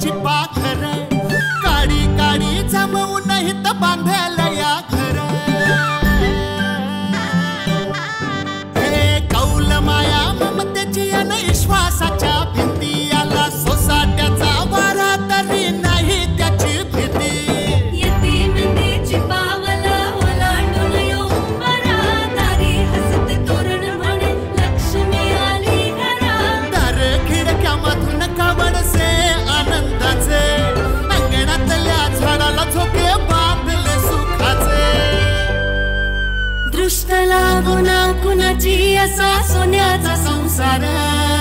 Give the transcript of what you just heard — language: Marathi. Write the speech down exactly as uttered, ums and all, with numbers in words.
पाखर काडी काडी जमवून हित बांधायला या घर हे कौल माया ममतेची अन विश्वासाच्या भिंती आला सोसाट्याचा वारा तरी नाही त्याची भीती दृष्ट लागून कुणाची असा सोन्याचा संसार